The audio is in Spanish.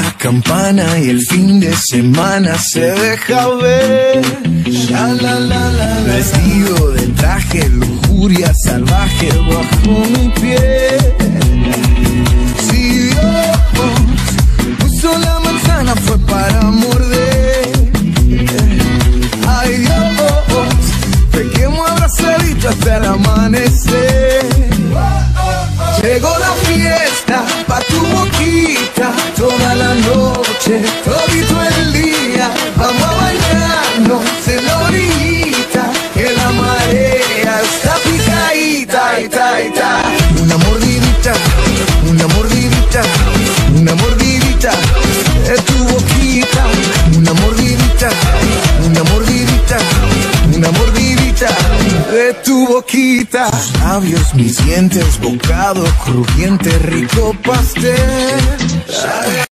la campana y el fin de semana se deja ver. Vestido de traje, lujuria salvaje bajo mi piel. Si Dios puso la manzana fue para morder. Ay Dios, te quemo abrazadito hasta el amanecer. Llegó la fiesta pa' tu boquita, toda la noche, todito el día. Vamos a bañarnos en la orillita, que la marea está picadita, ita, ita. Una mordidita, una mordidita, una mordidita de tu boquita. Una mordidita, una mordidita, una mordidita de tu boquita. Tus labios, mis dientes, bocado crujiente, rico pastel.